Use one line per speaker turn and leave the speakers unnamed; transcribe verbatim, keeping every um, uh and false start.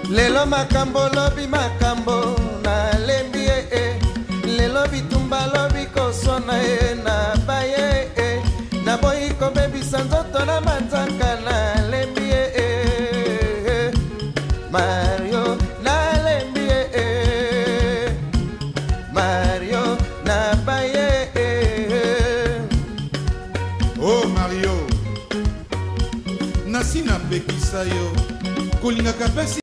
Lelo makambo lobi makambo na lembi e lelo bitumba lobi kosona e na baye e na boyi ko bebi sanzoto na mataka na lembi e Mario na lembi e Mario na baye e
Oh Mario Nasina pekisa yo kulinga kapesi